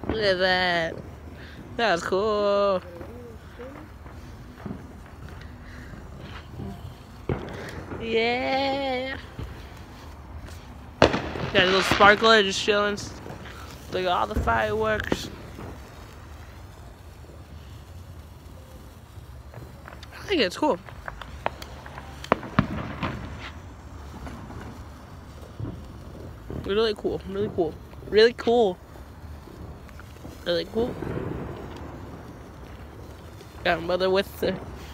Look at that. That was cool. Yeah. Got a little sparkler just chilling. Look at all the fireworks. I think it's cool. Really cool. Really cool. Really cool. Really cool. Got a mother with the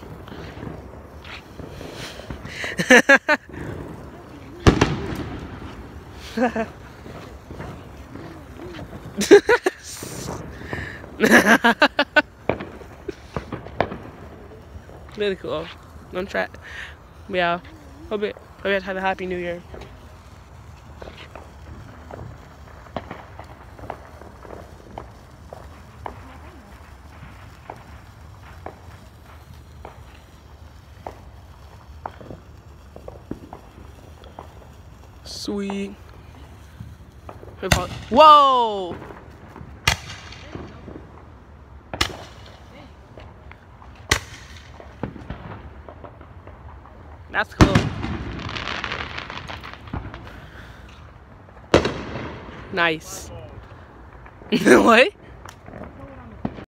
really cool. Don't try. Yeah. Hope you have a happy new year. Sweet. Whoa! That's cool. Nice. What?